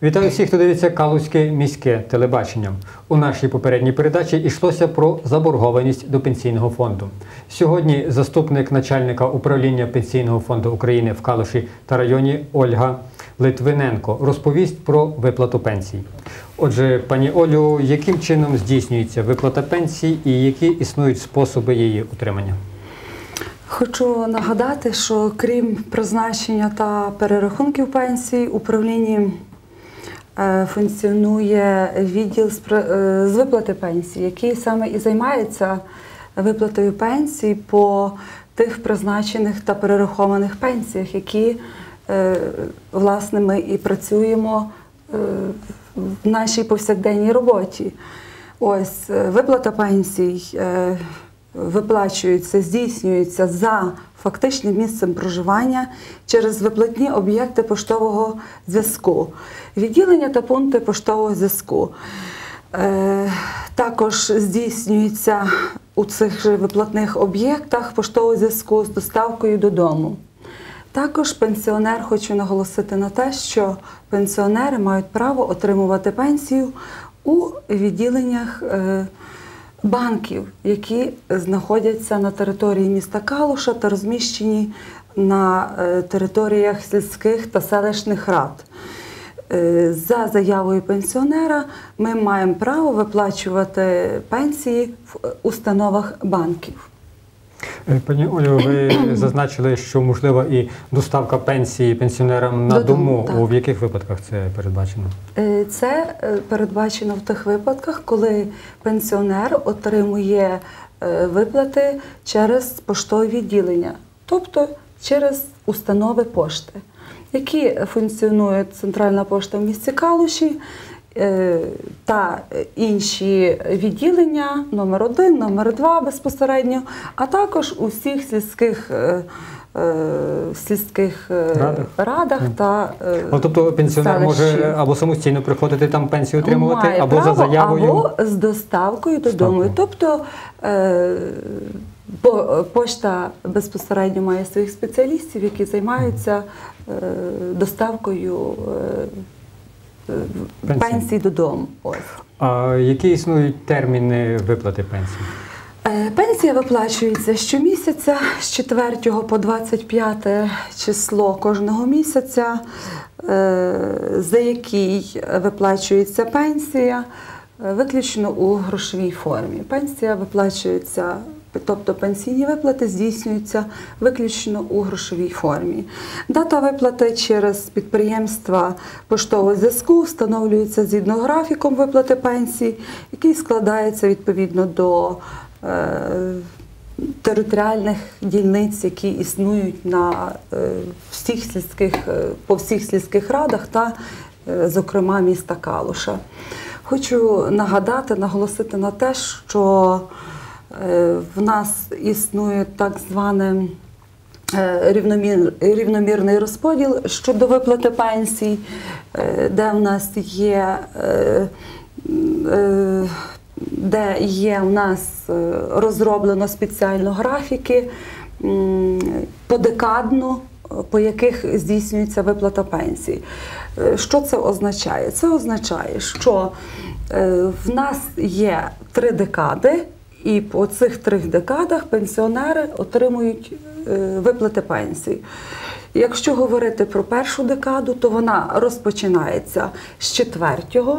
Вітаю всіх, хто дивиться Калузьке міське телебачення. У нашій попередній передачі йшлося про заборгованість до Пенсійного фонду. Сьогодні заступник начальника управління Пенсійного фонду України в Калуші та районі Ольга Литвиненко розповість про виплату пенсій. Отже, пані Олю, яким чином здійснюється виплата пенсій і які існують способи її утримання? Хочу нагадати, що крім призначення та перерахунків пенсій, в управлінні функціонує відділ з виплати пенсій, який саме і займається виплатою пенсій по тих призначених та перерахованих пенсіях, які, власне, ми і працюємо в нашій повсякденній роботі. Ось, виплата пенсій виплачується, здійснюється за фактичним місцем проживання через виплатні об'єкти поштового зв'язку, відділення та пункти поштового зв'язку. Також здійснюється у цих же виплатних об'єктах поштового зв'язку з доставкою додому. Також пенсіонер, хочу наголосити на те, що пенсіонери мають право отримувати пенсію у відділеннях банків, які знаходяться на території міста Калуша та розміщені на територіях сільських та селищних рад. За заявою пенсіонера ми маємо право виплачувати пенсії в установах банків. Пані Олю, ви зазначили, що можлива і доставка пенсії пенсіонерам на дому. В яких випадках це передбачено? Це передбачено в тих випадках, коли пенсіонер отримує виплати через поштові відділення, тобто через установи пошти, які функціонують Центральна пошта в місті Калуші та інші відділення, номер 1, номер 2 безпосередньо, а також у всіх сільських радах та тобто пенсіонер може або самостійно приходити там пенсію отримувати, або за заявою? Або з доставкою додому. Тобто пошта безпосередньо має своїх спеціалістів, які займаються доставкою пенсій додому. А які існують терміни виплати пенсій? Пенсія виплачується щомісяця з 4 по 25 число кожного місяця, за який виплачується пенсія, виключно у грошовій формі. Пенсія виплачується, тобто пенсійні виплати здійснюються виключно у грошовій формі. Дата виплати через підприємства поштового зв'язку встановлюється згідно графіком виплати пенсій, який складається відповідно до територіальних дільниць, які існують по всіх сільських радах та, зокрема, міста Калуша. Хочу нагадати, наголосити на те, що в нас існує так званий рівномірний розподіл щодо виплати пенсій, де в нас є в нас розроблено спеціально графіки подекадно, по яких здійснюється виплата пенсій. Що це означає? Це означає, що в нас є 3 декади, і по цих 3 декадах пенсіонери отримують виплати пенсій. Якщо говорити про першу декаду, то вона розпочинається з 4-го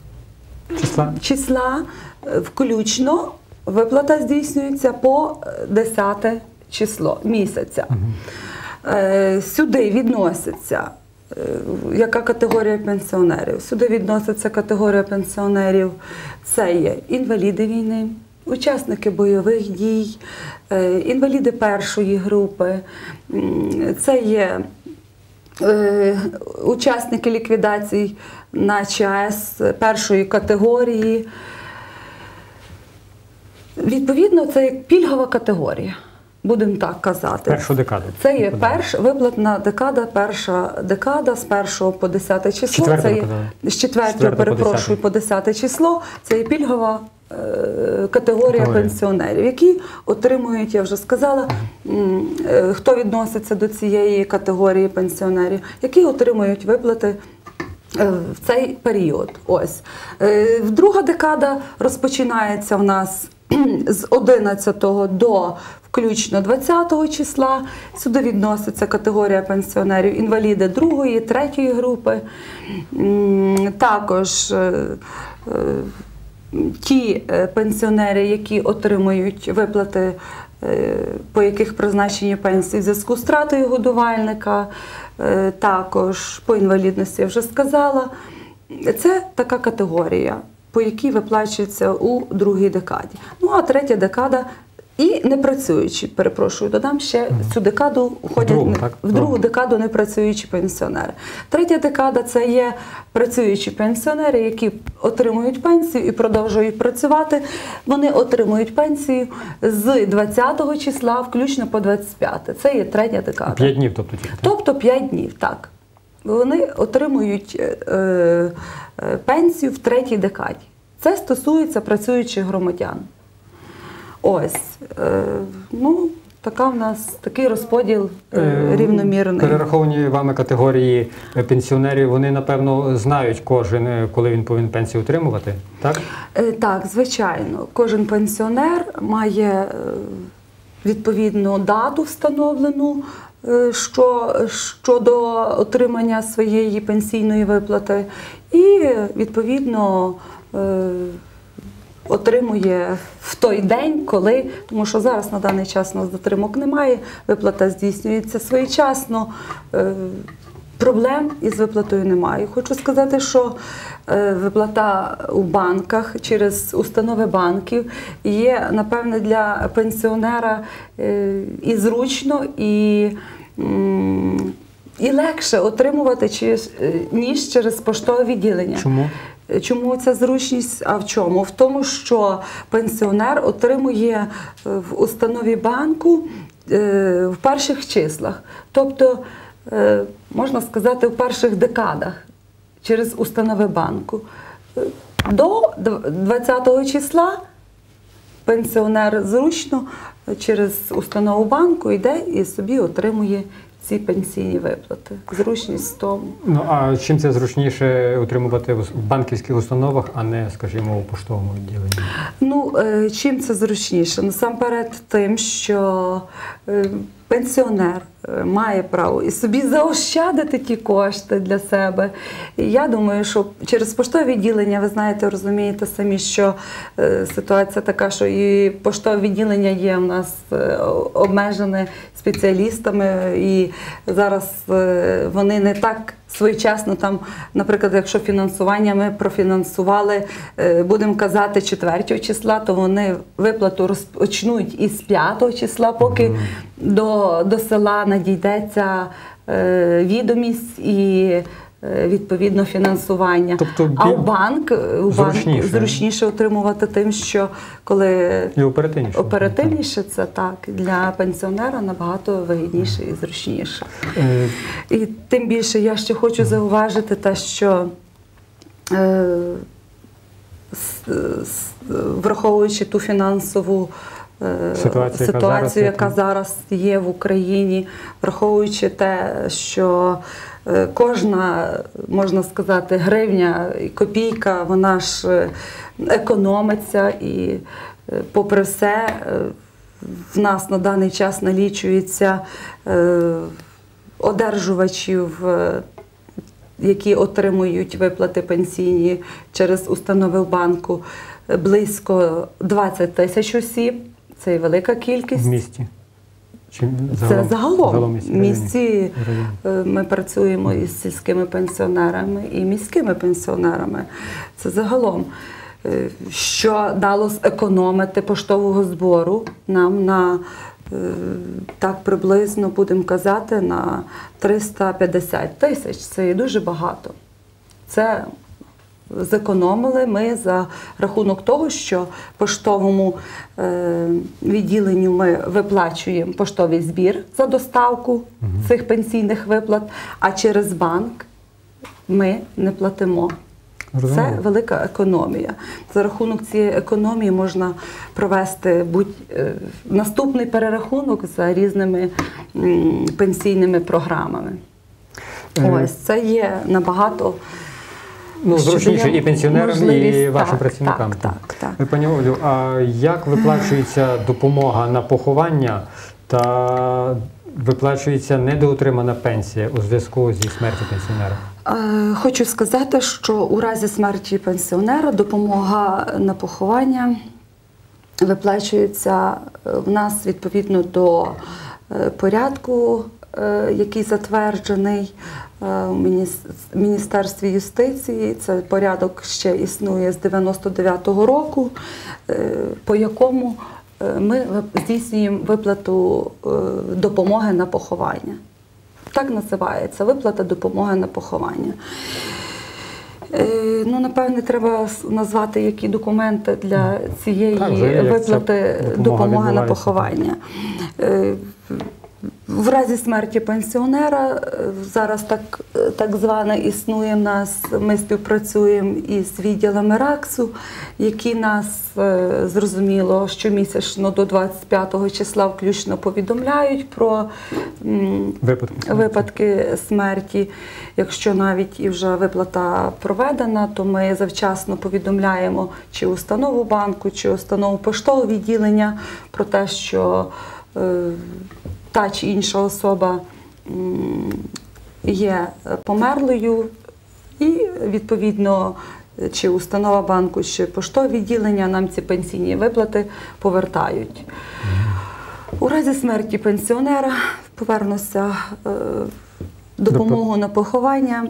числа, включно виплата здійснюється по 10 число місяця. Сюди відноситься яка категорія пенсіонерів? Сюди відноситься категорія пенсіонерів, це є інваліди війни, учасники бойових дій, інваліди першої групи, це є учасники ліквідацій на ЧАЕС першої категорії. Відповідно, це як пільгова категорія, будемо так казати. Першу декаду. Це є виплатна декада, перша декада з 1 по 10 число. З 4 перепрошую, по 10 число. Це є пільгова категорія пенсіонерів, які отримують, я вже сказала, хто відноситься до цієї категорії пенсіонерів, які отримують виплати в цей період. Ось. Друга декада розпочинається у нас з 11 до включно 20 числа. Сюди відноситься категорія пенсіонерів інваліди 2-ї, 3-ї групи. Також ті пенсіонери, які отримують виплати, по яких призначені пенсії в зв'язку з втратою годувальника, також по інвалідності я вже сказала. Це така категорія, по якій виплачується у другій декаді. Ну а третя декада і непрацюючі, перепрошую, додам ще цю декаду входять в другу декаду непрацюючі пенсіонери. Третя декада – це є працюючі пенсіонери, які отримують пенсію і продовжують працювати. Вони отримують пенсію з 20 числа включно по 25. Це є третя декада. 5 днів, тобто тільки? Тобто 5 днів, так. Вони отримують пенсію в третій декаді. Це стосується працюючих громадян. Ось, ну, така в нас такий розподіл рівномірний. Перераховані вами категорії пенсіонерів, вони, напевно, знають кожен, коли він повинен пенсію отримувати, так? Так, звичайно. Кожен пенсіонер має відповідну дату встановлену щодо отримання своєї пенсійної виплати і, відповідно, отримує в той день, коли, тому що зараз на даний час у нас затримок немає, виплата здійснюється своєчасно, проблем із виплатою немає. Хочу сказати, що виплата у банках через установи банків є, напевне, для пенсіонера і зручно, і легше отримувати, ніж через поштове відділення. Чому? Чому ця зручність? А в чому? В тому, що пенсіонер отримує в установі банку в перших числах. Тобто, можна сказати, в перших декадах через установи банку. До 20 числа пенсіонер зручно через установу банку йде і собі отримує ці пенсійні виплати. Зручність в тому. Ну, а чим це зручніше отримувати в банківських установах, а не, скажімо, у поштовому відділенні? Ну, чим це зручніше? Насамперед тим, що пенсіонер має право і собі заощадити ті кошти для себе. І я думаю, що через поштове відділення, ви знаєте, розумієте самі, що ситуація така, що і поштове відділення є в нас обмежене спеціалістами, і зараз вони не так своєчасно там, наприклад, якщо фінансування ми профінансували, будемо казати, 4 числа, то вони виплату розпочнуть із 5 числа, поки до села надійдеться відомість і відповідно фінансування. Тобто, а у банк зручніше отримувати тим, що коли оперативніше це так, для пенсіонера набагато вигідніше і зручніше. І тим більше я ще хочу зауважити те, що враховуючи ту фінансову ситуацію, яка зараз є в Україні, враховуючи те, що кожна, можна сказати, гривня і копійка, вона ж економиться, і попри все в нас на даний час налічується одержувачів, які отримують виплати пенсійні через установи в банку, близько 20 тисяч осіб. Це і велика кількість. В місті? Це загалом. В місті ми працюємо із сільськими пенсіонерами і міськими пенсіонерами. Це загалом. Що дало зекономити поштового збору нам на, так приблизно, будемо казати, на 350 тисяч. Це і дуже багато. Це зекономили ми за рахунок того, що поштовому відділенню ми виплачуємо поштовий збір за доставку цих пенсійних виплат, а через банк ми не платимо. Це велика економія. За рахунок цієї економії можна провести наступний перерахунок за різними пенсійними програмами. Ось, це є набагато Ну, що зручніше дає і пенсіонерам, і можливість- вашим так, працівникам. Так. Пані Олю, а як виплачується допомога на поховання та виплачується недоотримана пенсія у зв'язку зі смертю пенсіонера? Хочу сказати, що у разі смерті пенсіонера допомога на поховання виплачується в нас відповідно до порядку, який затверджений в Міністерстві юстиції. Це порядок ще існує з 99-го року, по якому ми здійснюємо виплату допомоги на поховання. Так називається – виплата допомоги на поховання. Ну, напевне, треба назвати, які документи для цієї виплати допомоги на поховання. В разі смерті пенсіонера зараз так зване існує в нас, ми співпрацюємо із відділами РАКСу, які нас, зрозуміло, щомісячно до 25-го числа включно повідомляють про випадки смерті. Якщо навіть і вже виплата проведена, то ми завчасно повідомляємо чи установу банку, чи установу поштового відділення про те, що та чи інша особа є померлою, і відповідно чи установа банку, чи поштове відділення нам ці пенсійні виплати повертають. У разі смерті пенсіонера, повернуся, допомогу на поховання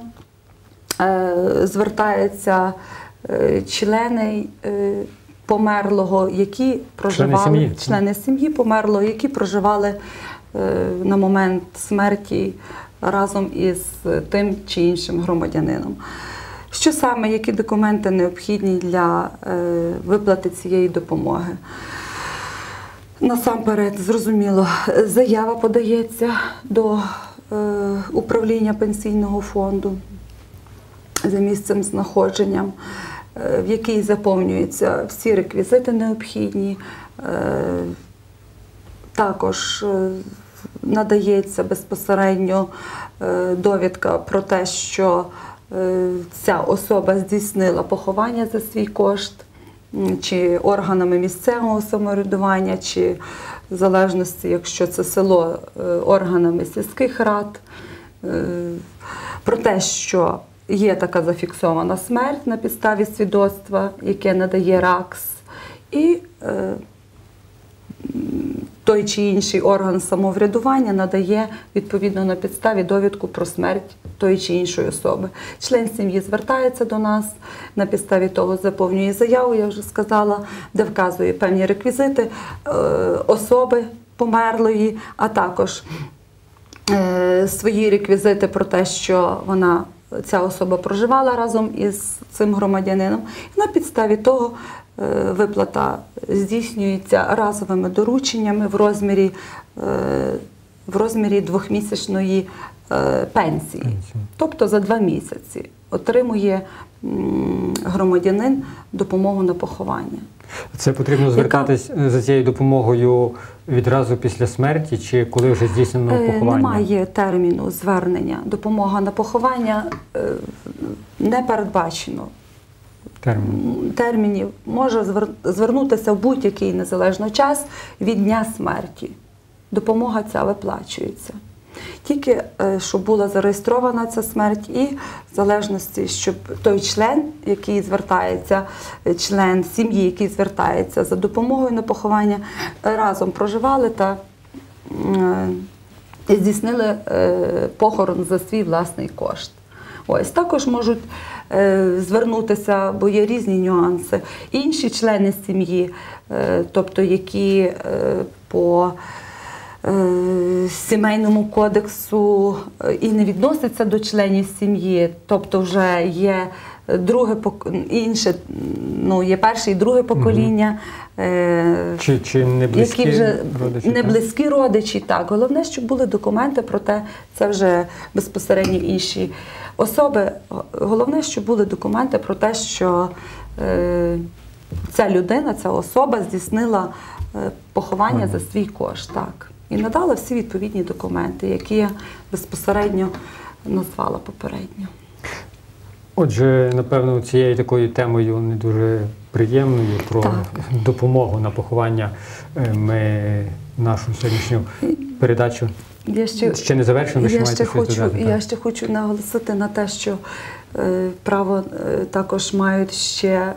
звертаються члени померлого, які проживали, члени сім'ї померлого, які проживали на момент смерті разом із тим чи іншим громадянином. Що саме, які документи необхідні для виплати цієї допомоги? Насамперед, зрозуміло, заява подається до управління пенсійного фонду за місцем знаходження, в якій заповнюються всі реквізити необхідні. Також надається безпосередньо довідка про те, що ця особа здійснила поховання за свій кошт, чи органами місцевого самоврядування, чи в залежності, якщо це село, органами сільських рад, про те, що є така зафіксована смерть на підставі свідоцтва, яке надає РАКС, і той чи інший орган самоврядування надає відповідно на підставі довідку про смерть тої чи іншої особи. Член сім'ї звертається до нас, на підставі того заповнює заяву, я вже сказала, де вказує певні реквізити особи померлої, а також свої реквізити про те, що ця особа проживала разом із цим громадянином. І на підставі того виплата здійснюється разовими дорученнями в розмірі двохмісячної пенсії. Тобто за 2 місяці отримує громадянин допомогу на поховання. Це потрібно звертатись за цією допомогою відразу після смерті, чи коли вже здійснено поховання? Немає терміну звернення. Допомога на поховання не передбачено. Термінів. Може звернутися в будь-який незалежно час від дня смерті. Допомога ця виплачується. Тільки, щоб була зареєстрована ця смерть, і в залежності, щоб той член, який звертається, член сім'ї, який звертається за допомогою на поховання, разом проживали та здійснили похорон за свій власний кошт. Ось, також можуть звернутися, бо є різні нюанси, інші члени сім'ї, тобто які по Сімейному кодексу і не відносяться до членів сім'ї, тобто вже є є перше і друге покоління, чи не близькі які вже родичі, не близькі родичі. Так. Головне, щоб були документи про те, це вже безпосередньо інші особи. Головне, щоб були документи про те, що ця людина, ця особа здійснила поховання за свій кошт. Так. І надала всі відповідні документи, які я безпосередньо назвала попередньо. Отже, напевно, цією такою темою не дуже приємною про Так. допомогу на поховання ми нашу сьогоднішню передачу ще не завершимо, ви ще маєте щось додати. Я ще хочу наголосити на те, що право також мають ще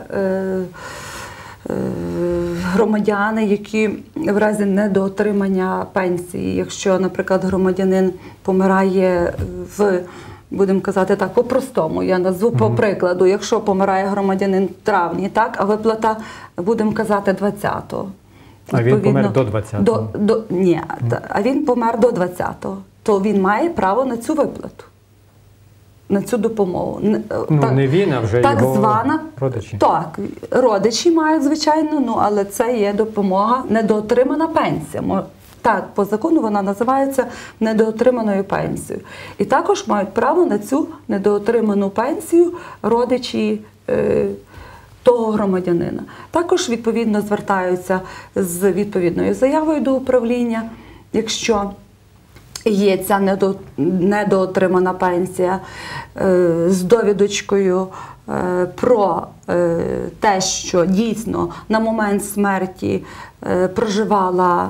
громадяни, які в разі недоотримання пенсії, якщо, наприклад, громадянин помирає будемо казати так, по-простому, я назву по прикладу, якщо помирає громадянин в травні, так, а виплата, будемо казати, 20-го. А він помер до 20-го? Ні, а він помер до 20-го, то він має право на цю виплату, на цю допомогу. Не він, а вже так його звана, родичі. Так, родичі мають, звичайно, але це є допомога, недоотримана пенсія. Так, по закону вона називається недоотриманою пенсією. І також мають право на цю недоотриману пенсію родичі того громадянина. Також, відповідно, звертаються з відповідною заявою до управління, якщо є ця недоотримана пенсія, з довідочкою про те, що дійсно на момент смерті проживала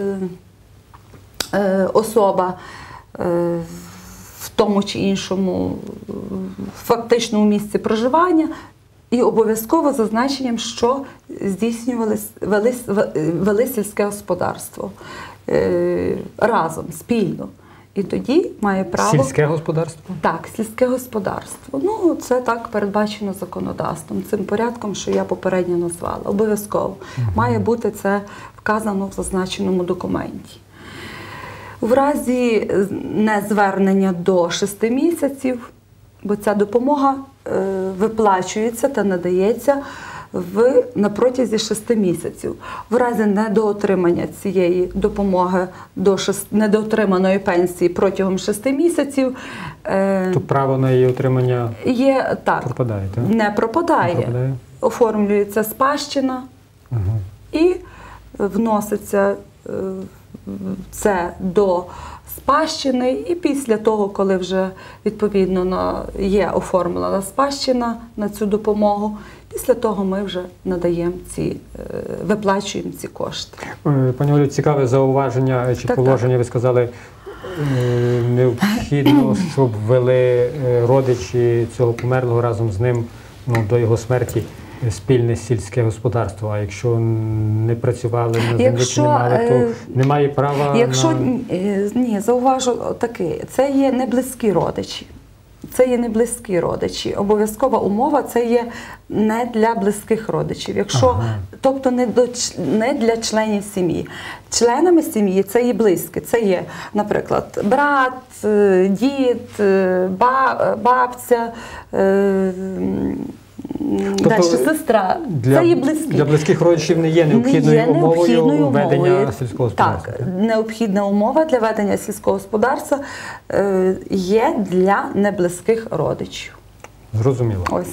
особа в тому чи іншому фактичному місці проживання, і обов'язково зазначенням, що вели сільське господарство разом, спільно. І тоді має право... Сільське господарство? Так, сільське господарство. Ну, це так передбачено законодавством, цим порядком, що я попередньо назвала. Обов'язково. Має бути це вказано в зазначеному документі. В разі незвернення до 6 місяців, бо ця допомога виплачується та надається на протязі 6 місяців. В разі недоотримання цієї допомоги недоотриманої пенсії протягом 6 місяців то право на її отримання пропадає, так? Не пропадає. Оформлюється спадщина і вноситься це до спадщини, і після того, коли вже відповідно є оформлена спадщина на цю допомогу, після того ми вже надаємо виплачуємо ці кошти. Пані Олю, цікаве зауваження чи положення, ви сказали, необхідно, щоб вели родичі цього померлого разом з ним до його смерті спільне сільське господарство, а якщо не працювали на землі, чи не мали, то немає права Ні, зауважу таке, це є не близькі родичі. Це є не близькі родичі. Обов'язкова умова – це є не для близьких родичів. Тобто не для членів сім'ї. Членами сім'ї це є близькі. Це є, наприклад, брат, дід, бабця, далі сестра. Це є близькі. Для близьких родичів не є необхідною умовою ведення сільського господарства? Так, необхідна умова для ведення сільського господарства є для неблизьких родичів. Зрозуміло. Ось.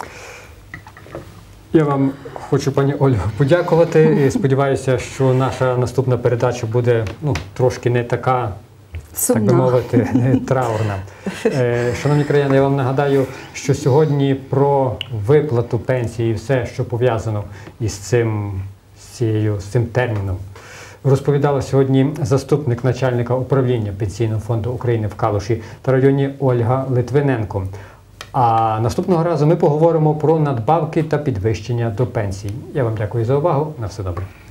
Я вам хочу, пані Олю, подякувати. І сподіваюся, що наша наступна передача буде трошки не така, сумна, так би мовити, траурна. Шановні краяни, я вам нагадаю, що сьогодні про виплату пенсії і все, що пов'язано із цим терміном, розповідала сьогодні заступник начальника управління Пенсійного фонду України в Калуші та районі Ольга Литвиненко. А наступного разу ми поговоримо про надбавки та підвищення до пенсій. Я вам дякую за увагу. На все добре.